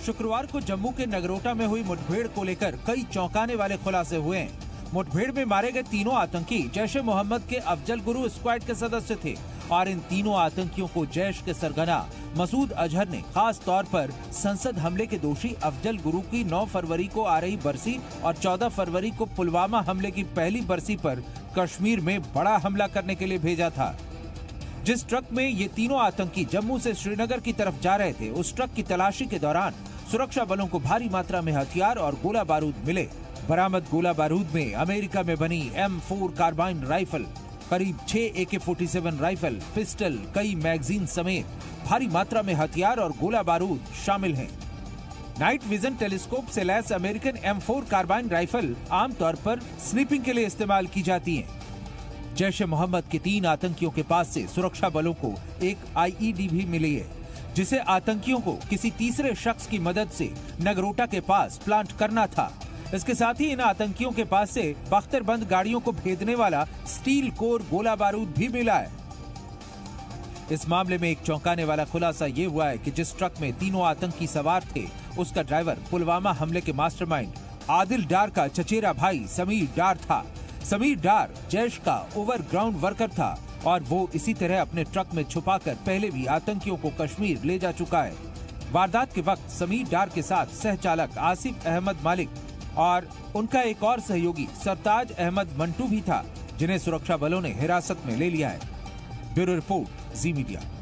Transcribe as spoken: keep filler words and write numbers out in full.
शुक्रवार को जम्मू के नगरोटा में हुई मुठभेड़ को लेकर कई चौंकाने वाले खुलासे हुए हैं। मुठभेड़ में मारे गए तीनों आतंकी जैश ए मोहम्मद के अफजल गुरु स्क्वाड के सदस्य थे और इन तीनों आतंकियों को जैश के सरगना मसूद अजहर ने खास तौर पर संसद हमले के दोषी अफजल गुरु की नौ फरवरी को आ रही बरसी और चौदह फरवरी को पुलवामा हमले की पहली बरसी पर कश्मीर में बड़ा हमला करने के लिए भेजा था। जिस ट्रक में ये तीनों आतंकी जम्मू से श्रीनगर की तरफ जा रहे थे, उस ट्रक की तलाशी के दौरान सुरक्षा बलों को भारी मात्रा में हथियार और गोला बारूद मिले। बरामद गोला बारूद में अमेरिका में बनी एम फोर कार्बाइन राइफल, करीब छह A K forty seven rifle, pistol, कई मैगजीन समेत भारी मात्रा में हथियार और गोला बारूद शामिल हैं। नाइट विजन टेलीस्कोप से लैस American M four carbine rifle आमतौर पर स्नीपिंग के लिए इस्तेमाल की जाती हैं। जैश ए मोहम्मद के तीन आतंकियों के पास से सुरक्षा बलों को एक आई ई डी भी मिली है, जिसे आतंकियों को किसी तीसरे शख्स की मदद से नगरोटा के पास प्लांट करना था। इसके साथ ही इन आतंकियों के पास से बख्तरबंद गाड़ियों को भेदने वाला स्टील कोर गोला बारूद भी मिला है। इस मामले में एक चौंकाने वाला खुलासा ये हुआ है कि जिस ट्रक में तीनों आतंकी सवार थे, उसका ड्राइवर पुलवामा हमले के मास्टरमाइंड आदिल डार का चचेरा भाई समीर डार था। समीर डार जैश का ओवरग्राउंड वर्कर था और वो इसी तरह अपने ट्रक में छुपाकर पहले भी आतंकियों को कश्मीर ले जा चुका है। वारदात के वक्त समीर डार के साथ सहचालक आसिफ अहमद मालिक और उनका एक और सहयोगी सरताज अहमद मंटू भी था, जिन्हें सुरक्षा बलों ने हिरासत में ले लिया है। Bureau report, Zee media.